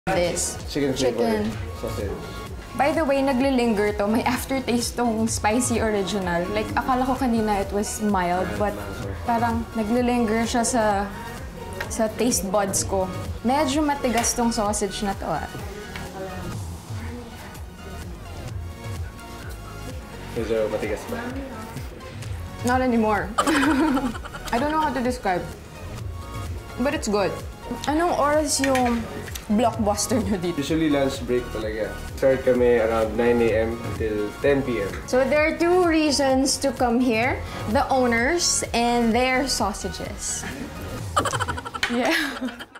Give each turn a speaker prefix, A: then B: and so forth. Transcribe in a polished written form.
A: This.
B: Chicken flavor sausage.
A: By the way, naglilinger to. May aftertaste tong spicy original. Like, akala ko kanina it was mild, but parang naglilinger siya sa taste buds ko. Medyo matigas tong sausage na to, ah.
B: Medyo matigas ba?
A: Not anymore. I don't know how to describe. But it's good. Anong oras yung blockbuster nyo dito?
B: Usually lunch break talaga. Start kami around 9 a.m. until 10 p.m.
A: So there are two reasons to come here. The owners and their sausages. Yeah.